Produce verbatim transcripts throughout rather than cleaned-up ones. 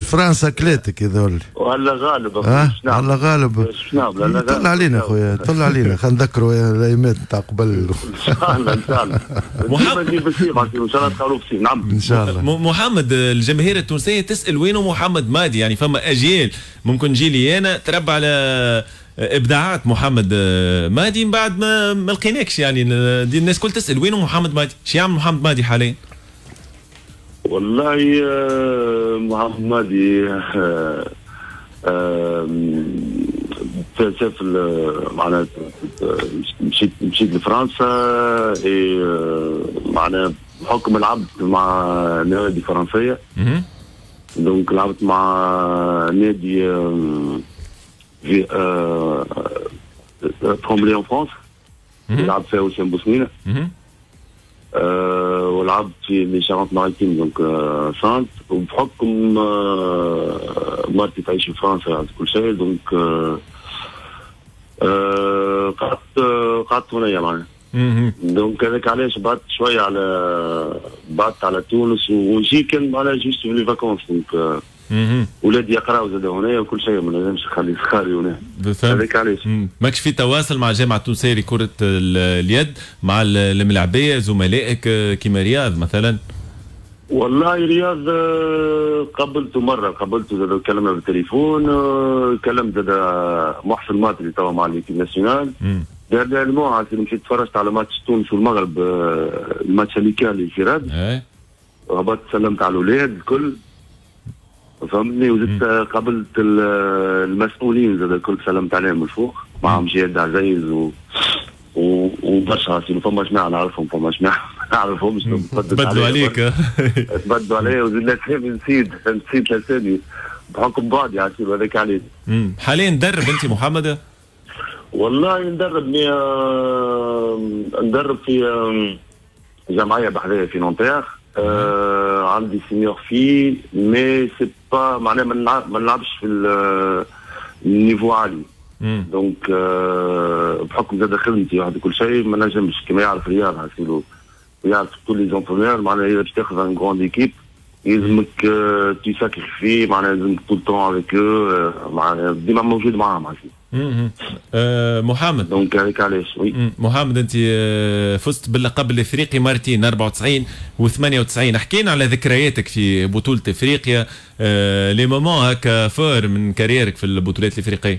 فرنسا كلاتك هذول ولا غالب اه الله غالب طلع علينا خويا طلع علينا خلينا نذكروا الايامات نتاع قبل ان شاء الله ان شاء الله محمد ان شاء الله تخلوا في نعم ان شاء الله. محمد الجماهير التونسيه تسال وينه محمد مادي؟ يعني فما اجيال ممكن جيلي انا تربى على ابداعات محمد مادي من بعد ما ما لقيناكش، يعني دي الناس كل تسال وينه محمد مادي؟ شو يعمل محمد مادي حاليا؟ والله محمد مادي شاف معناها مشيت مشيت لفرنسا معناها بحكم لعبت مع نادي فرنسيه دونك لعبت مع نادي في ترومبلي اون فرانس لعبت فيها وسام بوسنينه أه ولعبت في لي شارونت ماريتيم دونك أه سانت وبحكم أه مرتي تعيش في فرنسا كل شيء دونك أه أه قعدت قعدت هنايا معنا دونك هذاك علاش بعدت شويه على بعدت على تونس ونجي كان معناها جيست في لي فاكونس دونك أه ولادي يقراوا زاد هنا وكل شيء ما لازمش نخلي صغاري هنا هذاك علاش. ماكش في تواصل مع جامعه التونسيه لكره اليد مع الملاعبيه زملائك كيما رياض مثلا؟ والله رياض قابلته مره قابلته زاد كلمنا بالتليفون كلمت زاد محسن ماطري توا مع ليكيب ناسيونال دار الموعد مشيت تفرجت على ماتش تونس والمغرب الماتش اللي في راد هبطت سلمت على الاولاد الكل فهمتني وزدت قابلت المسؤولين زاد الكل سلمت عليهم من فوق معهم جهاد عزيز و وبرشا فما جماعه نعرفهم فما جماعه ما نعرفهمش تبدلوا عليك تبدلوا علي وزيد الاسامي نسيت نسيت الاسامي بحكم بعض يعني هذاك عليه. حاليا ندرب انت محمد؟ والله ندرب مي... ندرب في جمعيه بحريه في نونتير آه عندي سينيور في مي سي با معناها ما نلعبش في النيفو عالي دونك آه بحكم زاد خدمتي واحد كل شيء ما نجمش كما يعرف رياض عسيلو يعرف كل لي زونترونور معناها اذا باش تاخذ ان كروند ايكيب يلزمك آه تي ساكريفي معناها لازمك طول طون افيك او معناها ديما موجود معاهم عسيلو. أه محمد دونك هذيك علاش وي محمد انت فزت باللقب الافريقي مرتين أربعة وتسعين و ثمانية وتسعين، احكينا على ذكرياتك في بطوله افريقيا أه لي مومون هكا فور من كاريرك في البطولات الافريقيه.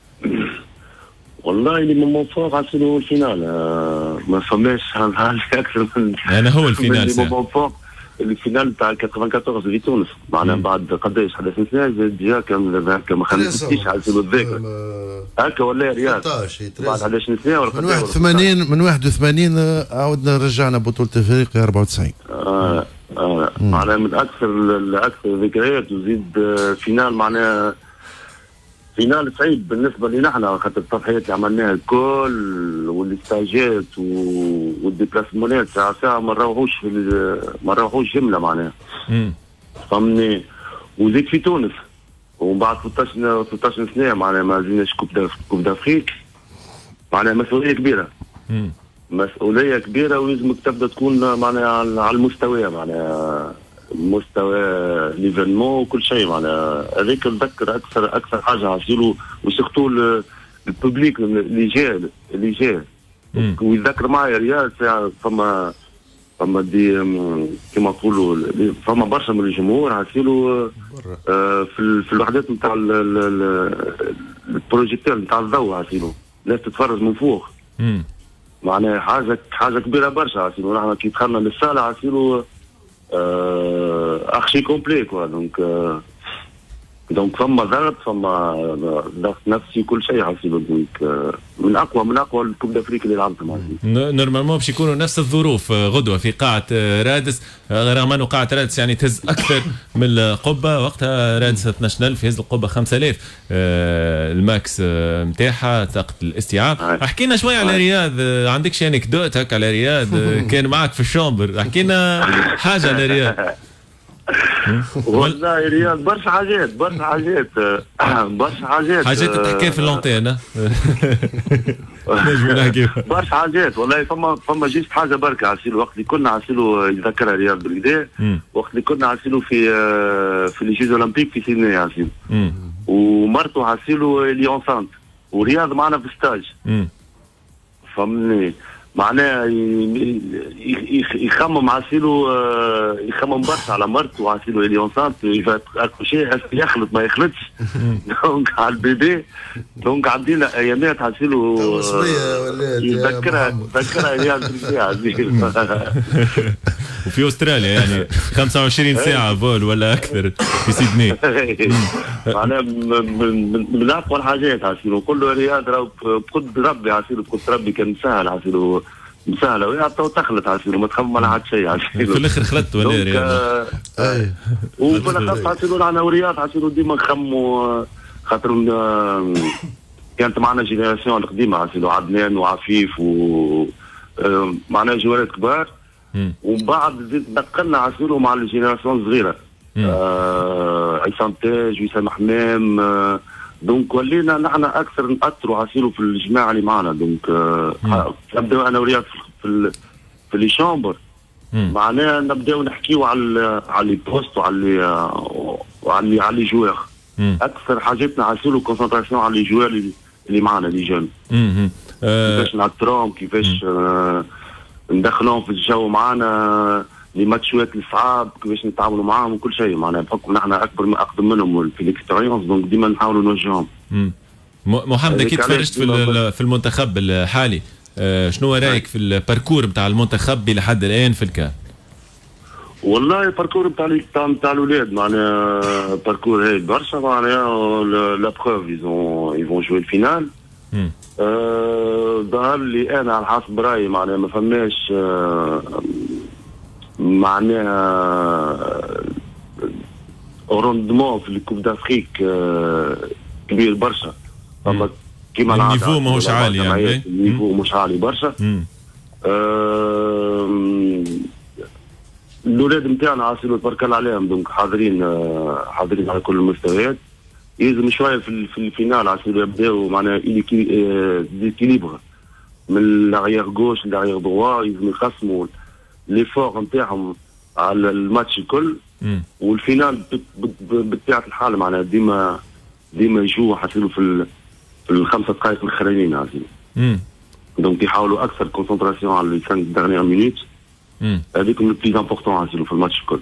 والله لي مومون فور عسلو الفينال أه ما فماش اكثر من انا هو الفينال لي مومون فور الفينال تاع أربعة وثمانين في تونس معناها بعد قداش حدث سنه ديجا كان هكا ما خليتش عسلو الذاكر هكا ولا رياض بعد حداش سنه ولا من واحد وثمانين من واحد وثمانين عاودنا رجعنا بطوله افريقيا أربعة وتسعين. اه اه معناها من اكثر الاكثر ذكريات وزيد فينال معناها فينال صعيب بالنسبه لنا احنا خاطر التضحيات اللي عملناها الكل والاستاجات والديبلاسمونات ساعه ساعه ما نروحوش ما نروحوش جمله معناها فهمني وزيد في تونس ومن بعد ستة عشر سنه معناها ما زلناش كوب كوب دافريك معناها مسؤوليه كبيره مم. مسؤوليه كبيره ولازمك تبدا تكون معناها على المستوى معناها مستوى ليفينمون وكل شيء معناها هذاك نذكر اكثر اكثر حاجه عسيرو وسيرتو الببليك اللي جا اللي جا ويتذكر معايا ريال فما فما دي كما نقولوا فما برشا من الجمهور عسيرو آه في في الوحدات نتاع البروجيكتور نتاع الضوء عسيرو الناس تتفرج من فوق معناها حاجه حاجه كبيره برشا عسيرو نحن كي دخلنا للصاله عسيرو ارشي كومبلي كوا دونك دونك فما ضغط فما ضغط نفسي كل شيء حسيت دونك من اقوى من اقوى الكوب دافريك اللي لعبتها معاه. نورمالمون باش يكونوا نفس الظروف غدوه في قاعه رادس رغم انه قاعه رادس يعني تهز اكثر من القبه وقتها رادس اثناش ألف يهز القبه خمسة آلاف الماكس نتاعها طاقه الاستيعاب. احكينا شوي على رياض عندك شي انكدوتك على رياض كان معك في الشومبر احكينا حاجه على رياض. والله رياض برشا حاجات برشا حاجات برشا حاجات حاجات تحكي في اللونتين نجم نحكي برشا حاجات والله. فما فما جيست حاجه بركه عسيلو وقت اللي كنا عسيلو يذكرها رياض بالكدا، وقت اللي كنا عسيلو في في لي جيز اولمبيك في سيدنey عسيلو، ومرته عسيلو اللي اونسانت ورياض معنا في ستاج، فهمني معناها يخمم عسيلو يخمم برشا على مرته عسيلو اللي اونسانت شيء يخلط ما يخلطش دونك على البيبي. دونك عدينا ايامات عسيلو يذكرها يذكرها رياض عسيلو وفي استراليا يعني خمسة وعشرين ساعة فول ولا أكثر في سيدني. معناها من أقوى الحاجات عسيلو كله رياض راهو بقدر ربي عسيلو بقدر ربي كان مسهل عسيلو مسهلة وهي تخلط عسيلو ما تخمم على حد شيء عسيلو. في الآخر خلطت ولا رياض؟ وفي الأخص عسيلو أنا ورياض عسيلو ديما نخموا خاطر كانت معنا جينيراسيون القديمة عسيلو عدنان وعفيف و معناها جوارات كبار، ومن بعد زيد نقلنا عسيلو مع الجينيراسيون الصغيره آه عصام تاج وسام حمام آه دونك ولينا نحن اكثر ناثروا عسيلو في الجماعه اللي معنا. دونك آه نبداو انا ورياض في ال في لي شامبر معناها نبداو نحكيو على على لي بوست وعلى وعلى على لي جوار. اكثر حاجتنا عسيلو كونسنتراسيون على لي جوار اللي, اللي معنا لي جون كيفاش نعطروهم كيفاش آه ندخلوهم في الجو معانا لي ماتشوات الصعاب كيفاش نتعاملوا معاهم وكل شيء معناها بحكم نحن اكبر اقدم منهم في الاكسبيريونس دونك ديما نحاولوا نوجههم. محمد اكيد تفرجت في في المنتخب الحالي، أه شنو رايك في الباركور نتاع المنتخب لحد الان في الكان؟ والله الباركور نتاع نتاع الاولاد معناها باركور هاي برشا معناها لا بروف يزون يفون جوي الفينال. ظهر لي انا على حسب رايي معناها ما فماش آه معناها روندمون في الكوب دافريك آه كبير برشا. فما كيما العاده النيفو ماهوش عالي يعني النيفو مش عالي برشا. آه الاولاد نتاعنا عسيلو تبارك الله عليهم دونك حاضرين آه حاضرين على كل المستويات. يلزم شويه في في الفينال عسيلو يبداو معناها ديكيليبر من لاغيير غوش لاغيير دروا يلزم يقسموا ليفور نتاعهم على الماتش الكل. والفينال بطبيعه الحال معناها ديما ديما يجوا عسيلو في في الخمسه دقائق الاخرانيين عسيلو. دونك يحاولوا اكثر كونسنتراسيون على لي خمس ديرنيير مينوت هذيك من البليز امبورتون عسيلو في الماتش الكل.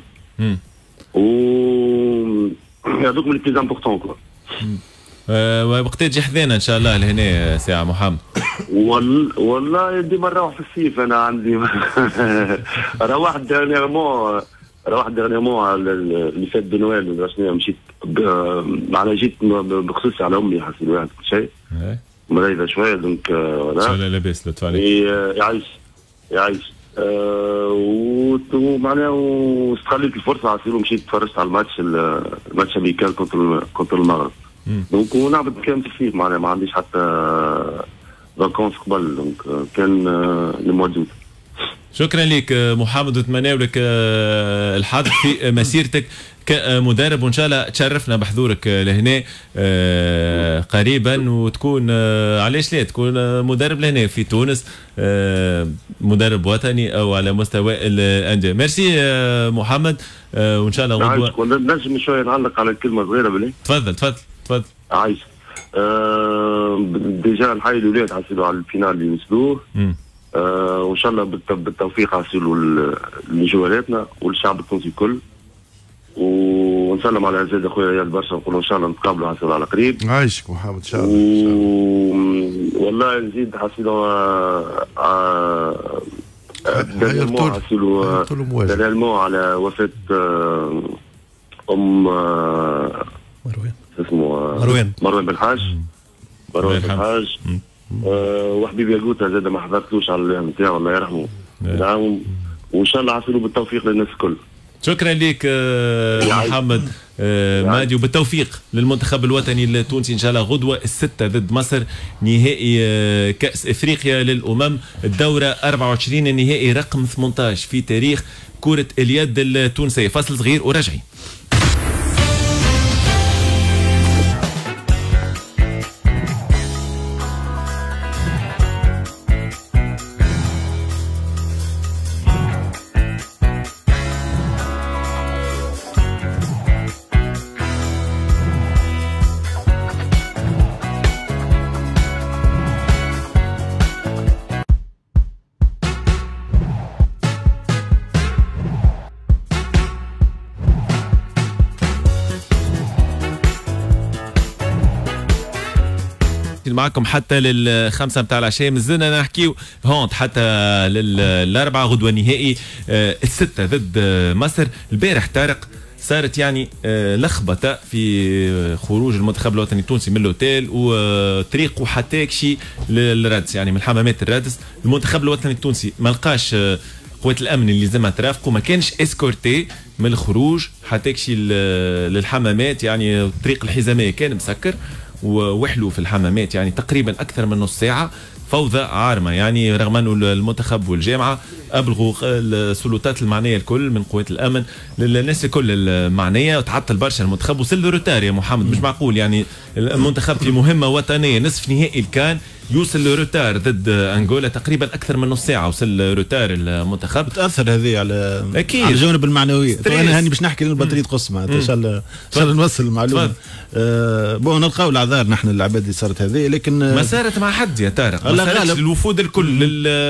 و هذوك من البليز امبورتون كوا. وقت تجي حذينا ان شاء الله لهنا ساعه محمد. وال... والله ديما نروح في الصيف انا عندي روحت ديرنييرمون روحت ديرنييرمون اللي فات بنويل مشيت معناها جيت بخصوص على امي حسيت واحد كل شيء مريضه شويه دونك ولا ان شاء الله لاباس لطف عليك يعيش يعيش ومعناها واستغليت الفرصه عسيرو مشيت تفرجت على الماتش الماتش امريكان كونتر كونتر المغرب. دونك ونعبد كان في الصيف معناها ما عنديش حتى فاكونس قبل دونك كان اللي موجود. شكرا لك محمد ونتمنى لك الحظ في مسيرتك كمدرب وان شاء الله تشرفنا بحضورك لهنا قريبا وتكون علاش لا تكون مدرب لهنا في تونس مدرب وطني او على مستوى الانديه. ميرسي محمد وان شاء الله غدوه نجم شويه نعلق على كلمه صغيره بالله. تفضل تفضل تفضل. عايش أه ديجا نحيي الاولاد حصلوا على الفينال اللي وصلوه أه وان شاء الله بالتوفيق حصلوا لجوالاتنا والشعب التونسي الكل ونسلم على عزيز اخويا رياض برشا نقولوا ان شاء الله نتقابلوا حصلوا على قريب. عايشك محمد ان شاء الله. و... والله نزيد حصلوا دانيالمون حصلوا دانيالمون على وفاه ام مروان اسمه مروان مروان بالحاج مروان بالحاج أه وحبيبي ياقوتا زاد ما حضرتلوش على الايام نتاعو الله يرحمه نعم وان شاء الله حصلوا بالتوفيق للناس الكل. شكرا لك محمد مادي وبالتوفيق للمنتخب الوطني التونسي ان شاء الله غدوه الستة ضد مصر نهائي كاس افريقيا للامم الدوره أربعة وعشرين النهائي رقم ثمانية عشر في تاريخ كرة اليد التونسية. فاصل صغير وراجعين. معكم حتى للخمسة متاع العشاء. مازلنا نحكيو هونت حتى للأربعة غدوة نهائي الستة ضد مصر. البارح طارق صارت يعني لخبطة في خروج المنتخب الوطني التونسي من الأوتيل وطريقه حتى شيء للرادس، يعني من حمامات الرادس. المنتخب الوطني التونسي ما لقاش قوات الأمن اللي لازمها ترافقه، ما كانش اسكورتي من الخروج حتى شيء للحمامات، يعني الطريق الحزامية كان مسكر ووحلوا في الحمامات يعني تقريبا اكثر من نص ساعه. فوضى عارمه يعني، رغم انه المنتخب والجامعه ابلغوا السلطات المعنيه الكل من قوات الامن للناس الكل المعنيه، وتعطل برشا المنتخب. وصل له روتار يا محمد، مش معقول يعني المنتخب في مهمه وطنيه نصف نهائي الكان يوصل لروتار ضد انغولا تقريبا اكثر من نص ساعه. وصل روتار المنتخب. تاثر هذه على اكيد على الجانب المعنوي. انا هاني باش نحكي للبطريق تقص معناتها ان شاء الله ان شاء الله نوصل المعلومه. آه بون نلقاو الاعذار نحن العباد اللي صارت هذه، لكن ما صارت مع حد يا طارق، ما صارتش الوفود الكل،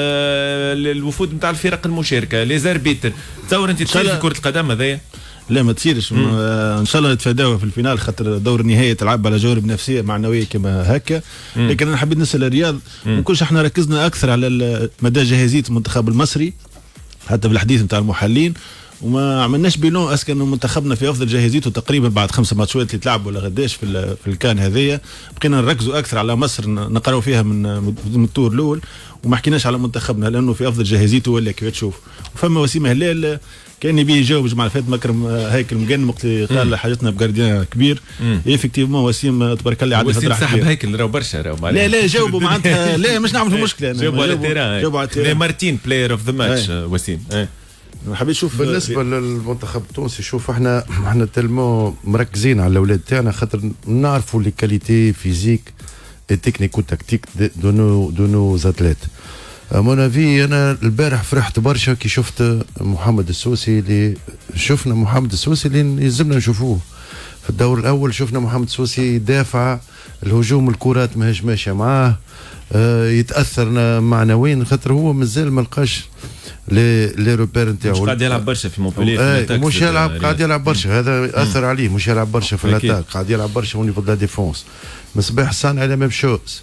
الوفود نتاع الفرق المشاركه لي زاربيتر. تصور انت تخيل في كره القدم هذايا؟ لا ما تصيرش. ان شاء الله نتفاداوها في الفينال، خاطر دور النهائي تلعب على جوانب نفسيه معنويه كما هكا. لكن انا حبيت نسال الرياض، ما كناش احنا ركزنا اكثر على مدى جاهزيه المنتخب المصري حتى في الحديث نتاع المحللين، وما عملناش بيلون اسكن انه منتخبنا في افضل جاهزيته تقريبا بعد خمسه ماتشات اللي تلعبوا ولا غداش في في الكان هذايا. بقينا نركزوا اكثر على مصر نقراو فيها من من الطور الاول، وما حكيناش على منتخبنا لانه في افضل جاهزيته ولا كيف تشوف. وفما وسيم هلال كان يبي يجاوب الجمعه اللي فاتت مكرم هيكل مجن وقت قال حاجتنا بجارديان كبير. افكتيفمون وسيم تبارك الله عليه وسيم صاحب هيكل راهو برشا راهو. لا لا جاوبوا معناتها لا مش نعمل في مشكله. جاوبوا على التيران. جاوبوا على التيران. مارتين بلاير اوف ذا ماتش وسيم. حبيت نشوف بالنسبه للمنتخب التونسي. شوف احنا احنا تلمو مركزين على الاولاد تاعنا خاطر نعرفوا لي كاليتي فيزيك تكنيك وتكتيك دو نو دو نو زاتليت. مون افي انا البارح فرحت برشا كي شفت محمد السوسي، اللي شفنا محمد السوسي اللي يلزمنا نشوفوه في الدور الاول. شفنا محمد السوسي يدافع الهجوم، الكرات ماهيش ماشيه معاه، اه يتاثر معنويا خاطر هو مازال ما لقاش لي لي روبير نتاعو. مش قاعد يلعب برشا في مونبولييه، مش يلعب قاعد يلعب برشا، هذا اثر عليه. مش يلعب برشا في الاتاك، قاعد يلعب برشا ونيفو دو لا ديفونس. مصباح الصانع لا ميم شوز.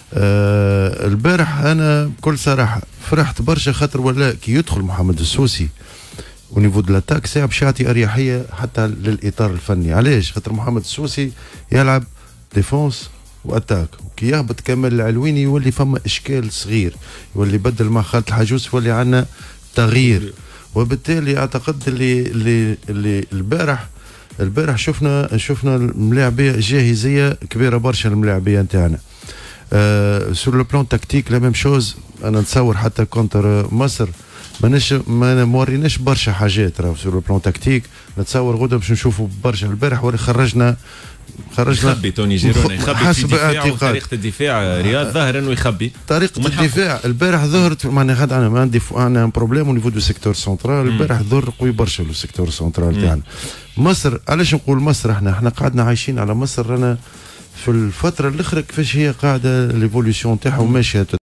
آه البارح انا بكل صراحه فرحت برشا خاطر ولا كي يدخل محمد السوسي ونيفو دو لاتاك ساعه باش يعطي اريحيه حتى للاطار الفني. علاش؟ خاطر محمد السوسي يلعب ديفونس واتاك، وكي يهبط كمال العلويني يولي فما اشكال صغير، يولي بدل مع خالد الحجوز يولي عندنا تغيير. وبالتالي اعتقد اللي اللي اللي البارح البارح شفنا شفنا الملاعبيه جاهزيه كبيره برشا. الملاعبيه نتاعنا آه سور لو بلان تكتيك لا ميم شوز. انا نتصور حتى كونتر مصر ماناش ما موريناش برشا حاجات راه سور لو بلان تكتيك. نتصور غدا باش نشوفوا برشا. البارح ولا خرجنا خرجنا يخبي توني جيرونا يخبي حسب اعتقاد طريقه الدفاع. رياض ظاهر انه يخبي طريقه الدفاع. البارح ظهرت معناها خد انا عندي انا بروبليم او نيفو دو سيكتور سنترال. البارح ظهر قوي برشا لو سيكتور سنترال تاعنا. مصر علاش نقول مصر؟ احنا احنا قعدنا عايشين على مصر. رانا في الفتره الاخرى كيفاش هي قاعده ليفوليسيون تاعها وماشيه